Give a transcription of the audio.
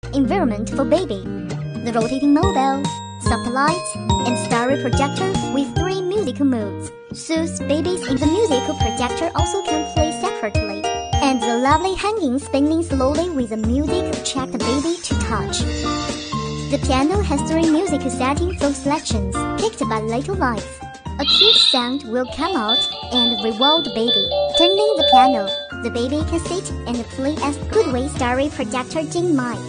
environment for baby, the rotating mobile, soft light, and stereo projector with 3 musical modes. Soothes babies in the musical projector also can play separately. And the lovely hanging spinning slowly with the music attract the baby to touch. The piano has 3 musical settings for selections picked by little lights. A cute sound will come out and reward the baby. Turning the piano, the baby can sit and play as GOODWAY stereo projector Jing might.